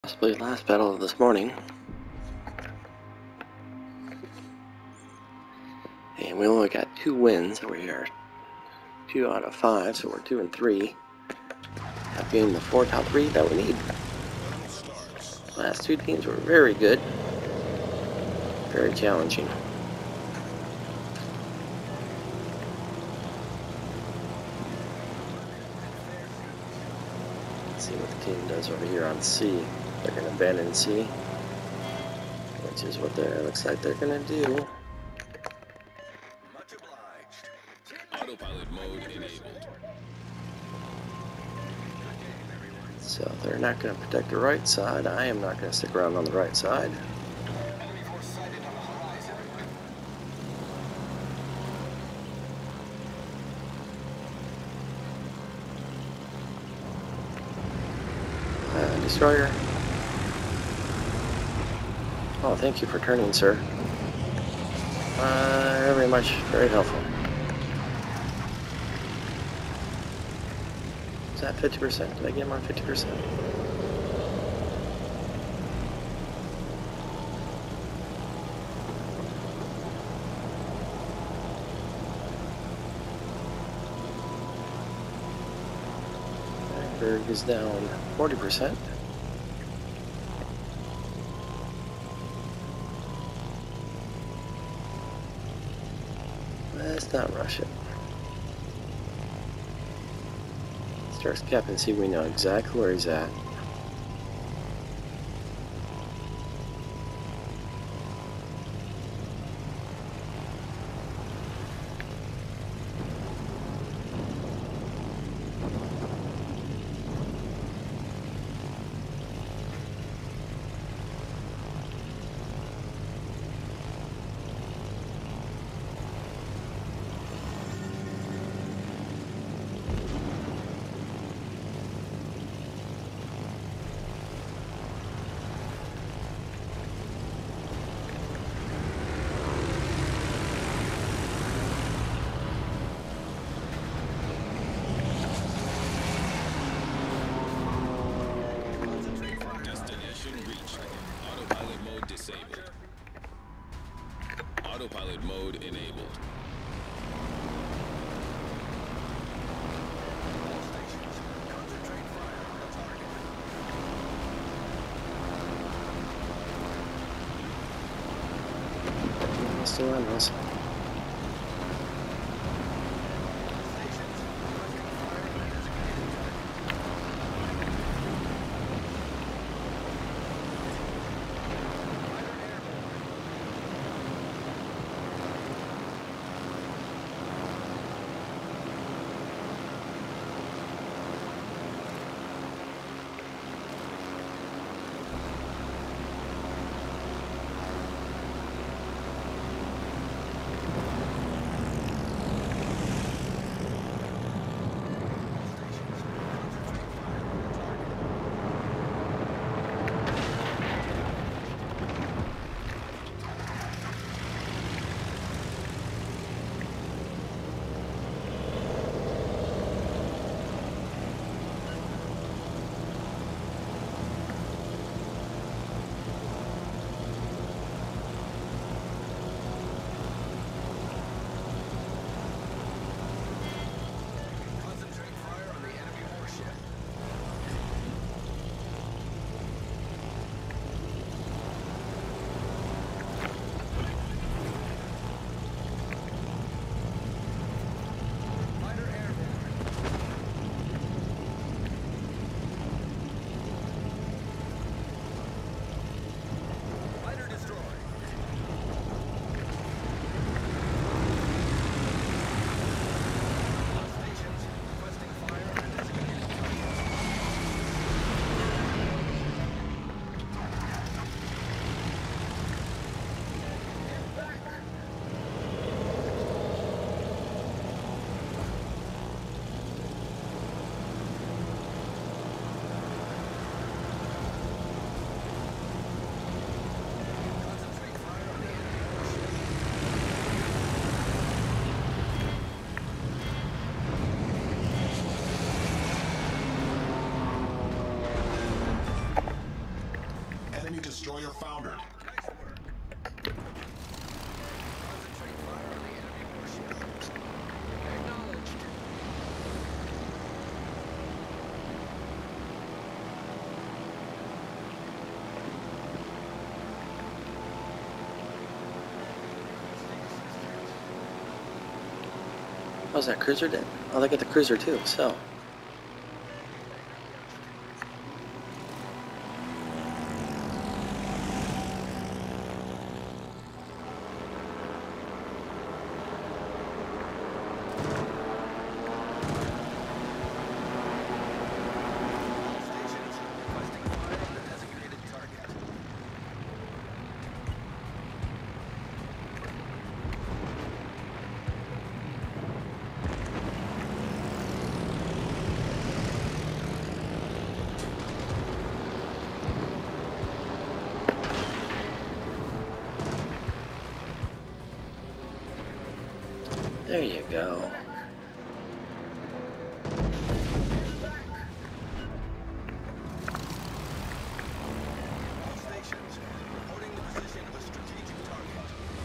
Possibly last battle of this morning. And we only got 2 wins. We are 2 out of 5, so we're 2 and 3. That being the 4 top 3 that we need. Last 2 teams were very good. Very challenging. Let's see what the team does over here on C. They're going to abandon C, which is what it looks like they're going to do. Much obliged. Autopilot mode enabled. So they're not going to protect the right side. I am not going to stick around on the right side. Enemy force sighted on the horizon. Destroyer. Oh, thank you for turning, sir. Very much, very helpful. Is that 50%? Did I get him on 50%? Berg is down 40%. Let's not rush it. Starts Captain C, we know exactly where he's at. Destination reached. Autopilot mode disabled. Autopilot mode enabled. Concentrate fire on the target. Still on us. Enemy destroyer foundered. Concentrate fire on the enemy warships. Acknowledged. How's that cruiser dead? Oh, they got the cruiser too, so. Stations requesting fire on the designated target. There you go. All stations reporting the position of a strategic target.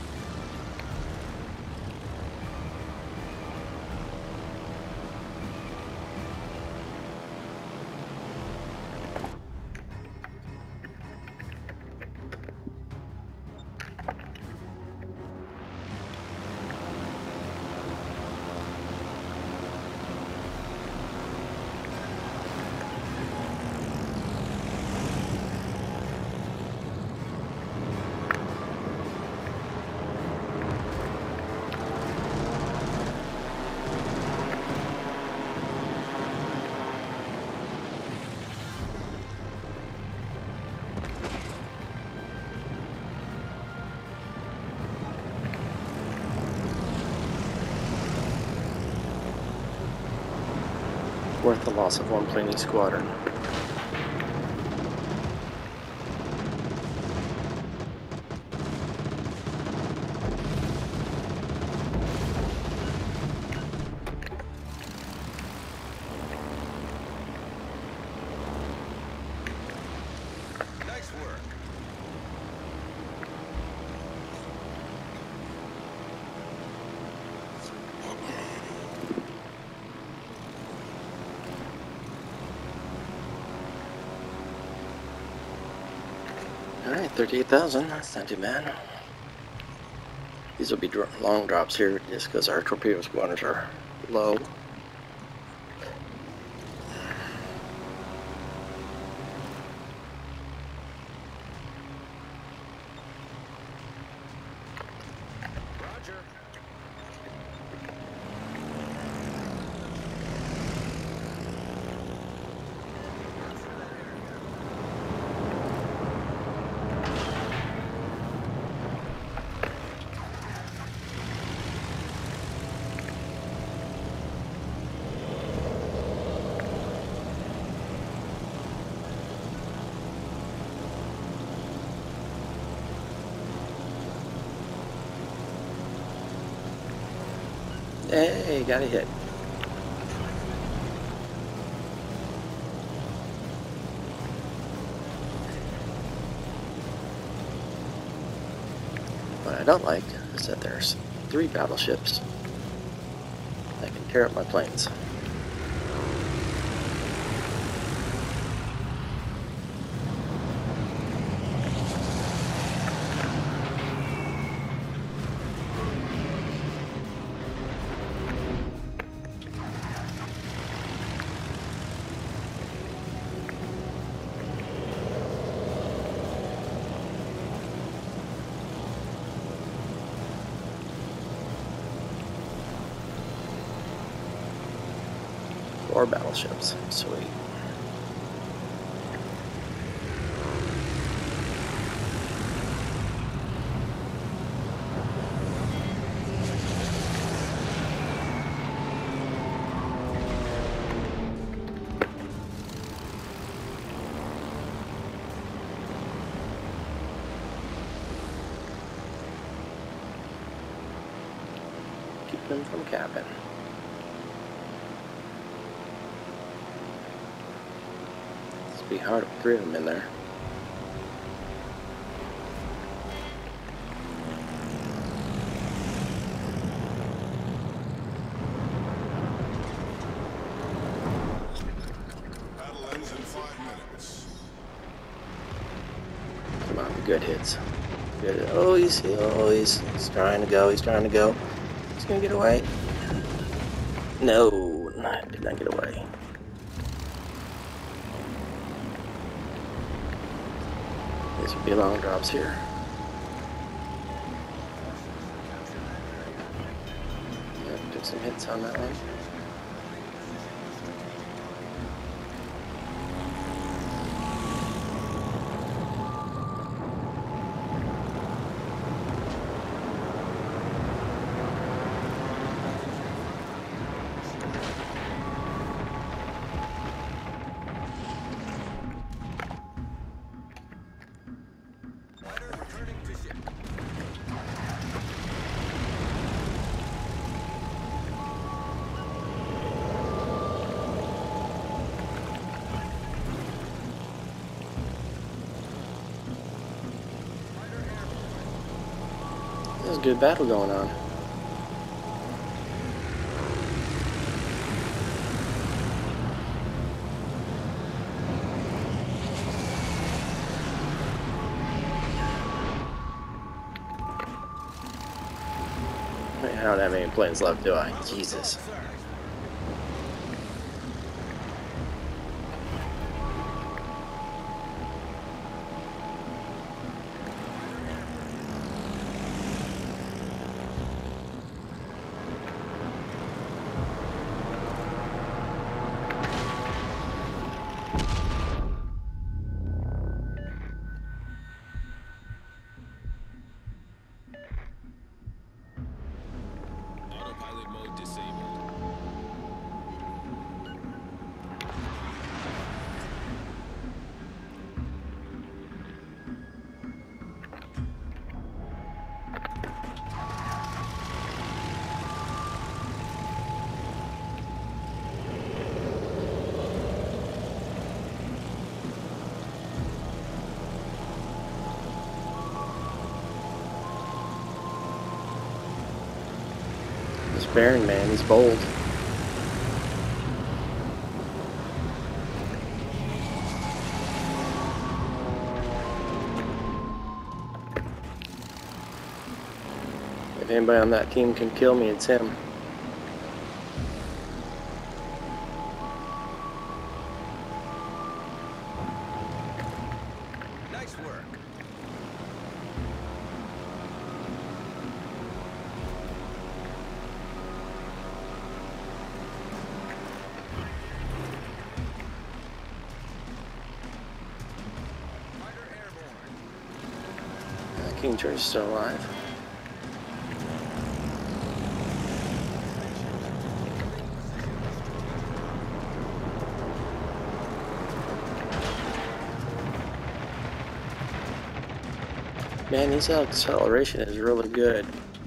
Worth the loss of one plane each squadron. Nice work. Alright, 38,000. That's not too bad. These will be long drops here just because our torpedo squadrons are low. Roger. Hey, got a hit. What I don't like is that there's 3 battleships that can tear up my planes. Or battleships. Sweet. Keep them from capping. Be hard to 3 of them in there. good hits. Good. Oh, he's trying to go. He's trying to go. He's gonna get away. No, did not get away. These would be long drops here. Yeah, took some hits on that one. There's a good battle going on. I don't have any planes left, do I? Jesus. Autopilot mode disabled. This Baron man, he's bold. If anybody on that team can kill me, it's him. Nice work. Fighter airborne. King George is still alive. Man, his acceleration is really good.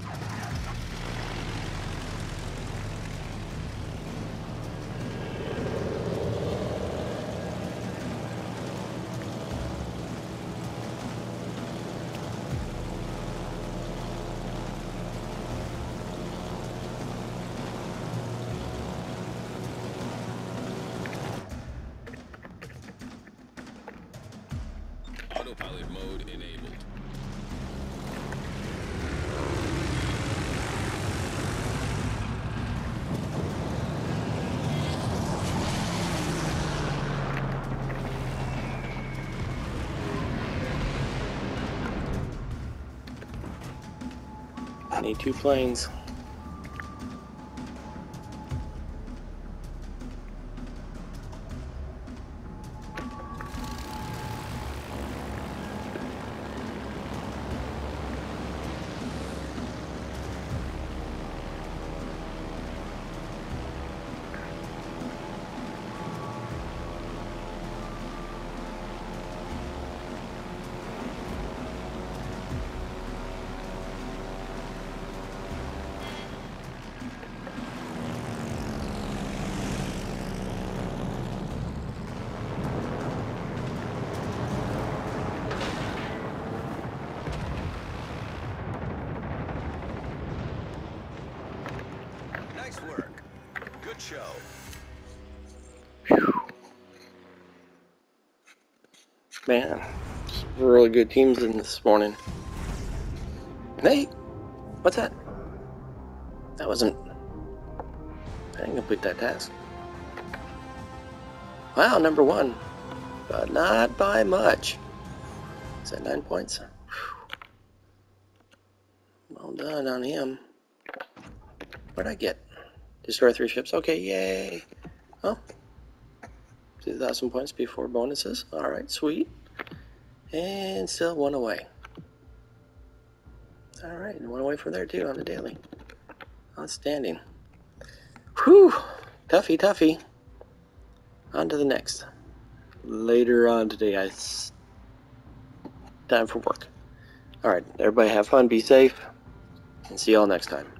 Autopilot mode enabled. I need 2 planes. Nice work. Good show. Man, really good teams in this morning. Hey, what's that? That wasn't... I didn't complete that task. Wow, number 1. But not by much. Is that 9 points? Whew. Well done on him. What'd I get? Destroy 3 ships. Okay, yay. Oh. 2,000 points before bonuses. Alright, sweet. And still 1 away. Alright, and 1 away from there too on the daily. Outstanding. Whew. Toughy, toughy. On to the next. Later on today, time for work. Alright, everybody have fun, be safe, and see y'all next time.